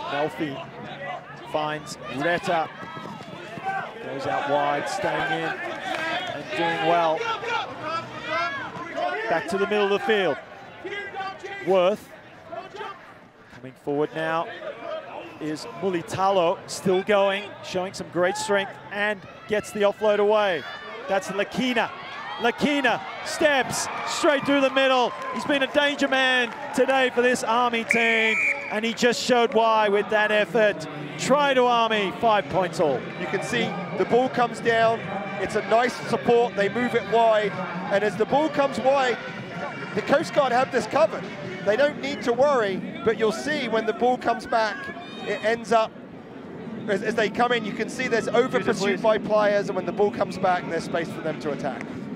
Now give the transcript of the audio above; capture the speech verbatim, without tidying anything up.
Melfi finds Reta, goes out wide, staying in and doing well. Back to the middle of the field. Worth coming forward now is Mulitalo, still going, showing some great strength and gets the offload away. That's Lakina. Lakina steps straight through the middle. He's been a danger man today for this Army team, and he just showed why with that effort. Try to Army, five points all. You can see the ball comes down. It's a nice support. They move it wide, and as the ball comes wide, the Coast Guard have this covered. They don't need to worry, but you'll see when the ball comes back, it ends up, as, as they come in, you can see there's over pursuit by players, and when the ball comes back, there's space for them to attack.